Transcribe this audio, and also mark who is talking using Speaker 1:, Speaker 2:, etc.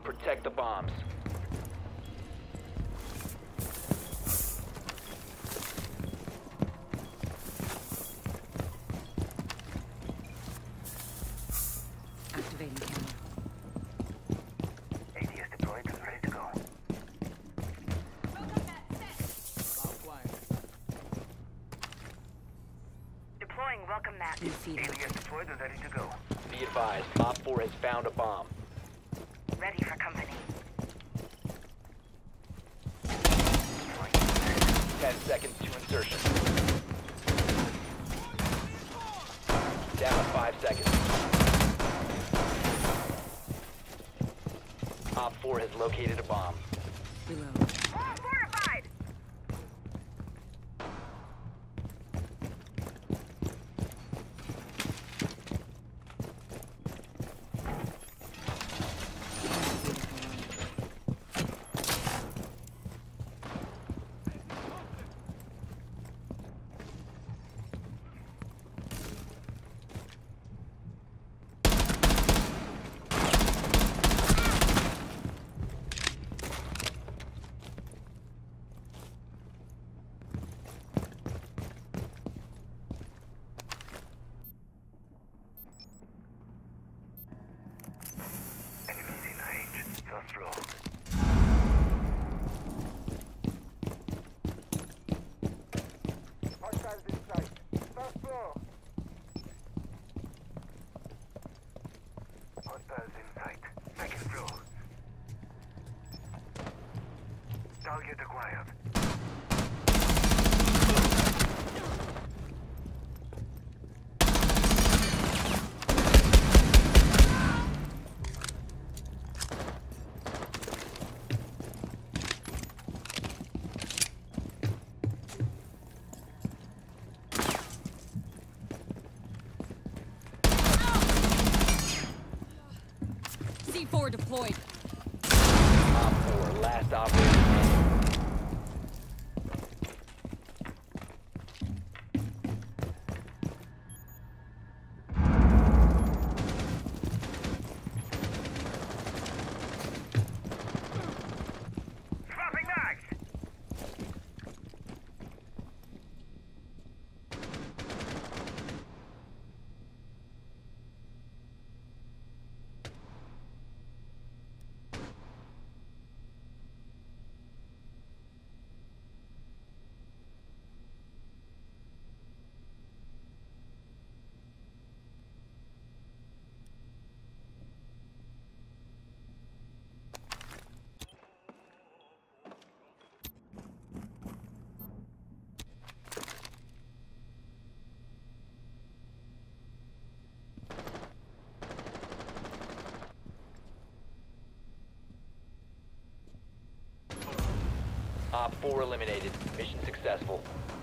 Speaker 1: Protect the bombs.
Speaker 2: Activating camera.
Speaker 3: ADS deployed and ready to go.
Speaker 4: Deploying welcome mat.
Speaker 2: New feed.
Speaker 3: ADS deployed and ready to go.
Speaker 1: Be advised, Op 4 has found a bomb.
Speaker 4: Ready for company.
Speaker 1: 10 seconds to insertion. Down to 5 seconds. Op 4 has located a bomb.
Speaker 2: Reload.
Speaker 4: All fortified!
Speaker 3: Enemies in range. First floor. Hostiles in sight. First floor. Hostiles in sight. Second floor. Target acquired.
Speaker 2: C4 deployed.
Speaker 1: Op 4, last operator standing.
Speaker 3: Swapping mags!
Speaker 1: Op 4 eliminated. Mission successful.